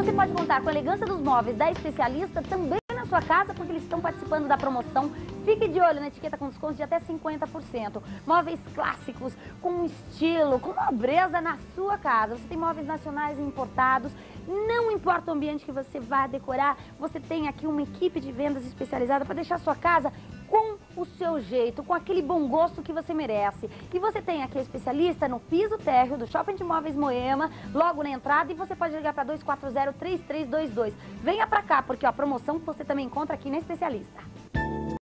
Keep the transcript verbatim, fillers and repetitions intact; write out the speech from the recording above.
você pode contar com a elegância dos móveis da Especialista também na sua casa, porque eles estão participando da promoção. Fique de olho na etiqueta com desconto de até cinquenta por cento. Móveis clássicos, com estilo, com nobreza na sua casa. Você tem móveis nacionais e importados. Não importa o ambiente que você vá decorar, você tem aqui uma equipe de vendas especializada para deixar a sua casa com o seu jeito, com aquele bom gosto que você merece. E você tem aqui a Especialista no piso térreo do Shopping de Móveis Moema, logo na entrada, e você pode ligar para dois quatro zero, três três dois dois. Venha para cá, porque ó, a promoção você também encontra aqui na Especialista.